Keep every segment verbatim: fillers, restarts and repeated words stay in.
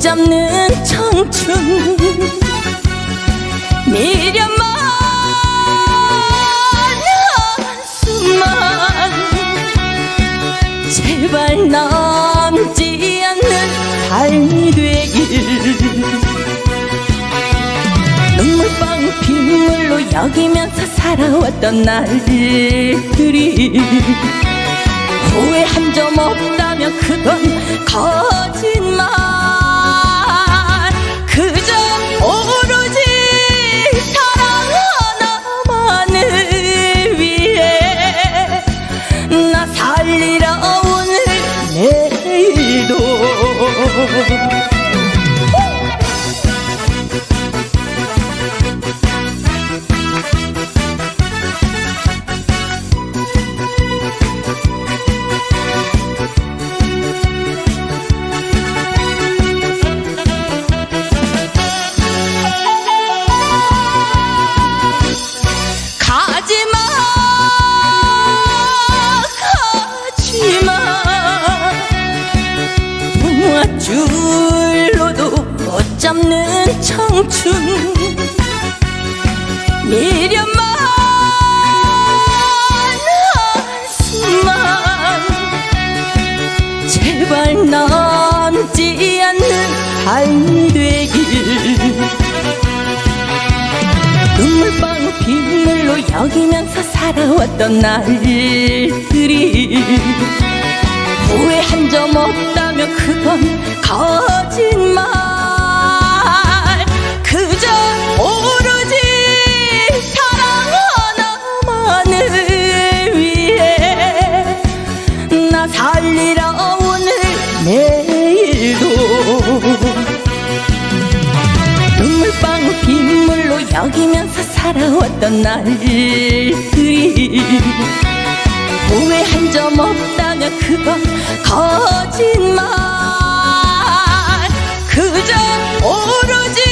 붙잡는 청춘 미련만 한숨만 제발 남지 않는 삶이 되길 눈물방울 빗물로 여기면서 살아왔던 날들이 후회 한 점 없다면 그건 거짓말 그저 오로지 사랑 하나만을 위해 나 살리러 오늘 내일도 줄로도 못 잡는 청춘 미련만 한숨만 제발 남지 않는 삶이 되길 눈물방울 빗물로 여기면서 살아왔던 날들이 후회 한 점 없다면 그건 거짓말 그저 오로지 사랑 하나만을 위해 나 살리러 오늘 내일도 눈물방울 빗물로 여기면서 살아왔던 날들이 후회 한 점 없다면 그건 거짓말 그저 오로지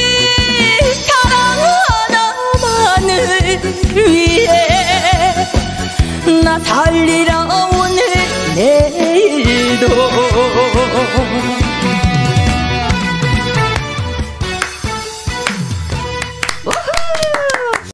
사랑 하나만을 위해 나 살리러